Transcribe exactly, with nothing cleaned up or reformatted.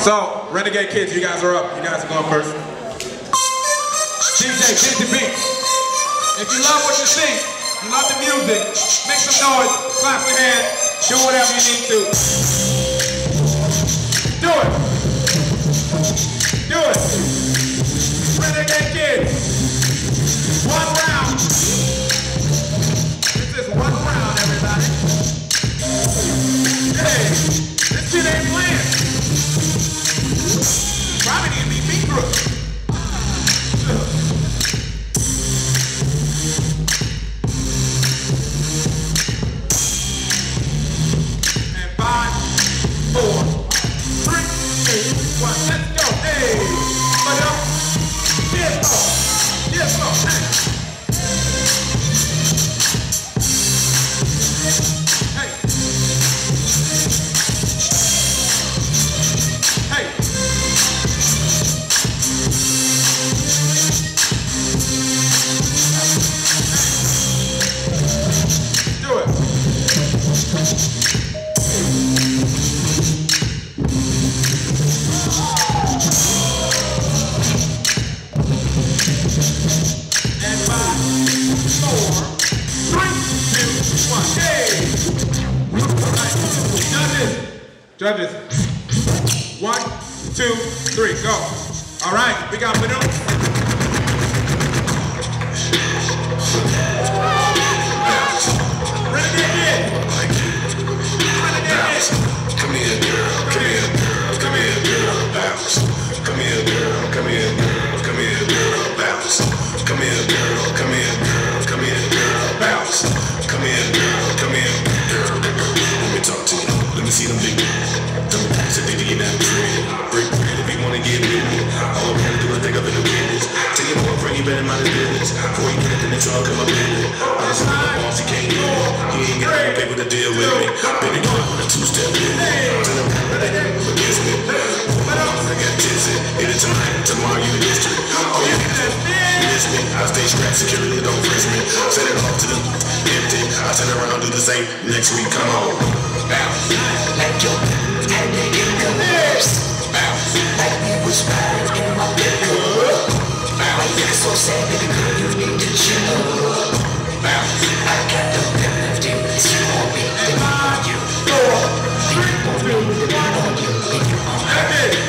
So, Renegade Kids, you guys are up. You guys are going first. D J, get the beat. If you love what you see, you love the music, make some noise, clap your hands, do whatever you need to. Do it. Do it. Renegade Kids. One round. This is one round, everybody. Hey, this shit ain't playing. Probably need to be beat through. And five, four, three, two, one, let's go. Hey, but up. Yes, sir. Yes, sir. Hey. Hey. Hey. Do it. And five, four, three, two, one. Hey! All right. Judges. Judges. One, two, three, go. All right, we got Manu. Renegade Kid. Renegade Kid. Come here, girl. Come here, girl. Come here, girl. Bounce. Come here, girl. Come here, girl. Come here, girl. Bounce. Come here, girl. Come here, girl. Come here, girl. Bounce. Come here, girl. Come here, girl. Let me talk to you. Let me see them big. Tell me what's the thing in that bread. Break bread if you wanna get with me. All I wanna do is think up in the business. Tell your boyfriend you better mind his business. Before you get up in the trunk of my business. I'm just like a boss, he can't get it. He ain't got no paper to deal with me. Baby girl with a two-step with me. Tell him that they ain't against me. I got dizzy. Hit it tonight, tomorrow you the district. Oh yeah, you miss me. I stay strapped, security don't frisk me. Set it off to the empty. I turn around, do the same next week. Come on. Bounce. Like your and they get the nerves. Bounce. Like we was riding in my vehicle. Why you look so sad, baby girl, you need to chill. Bounce. I got the lift you, you want me, then I want you. Four, three, on me, then I want you, then you want me.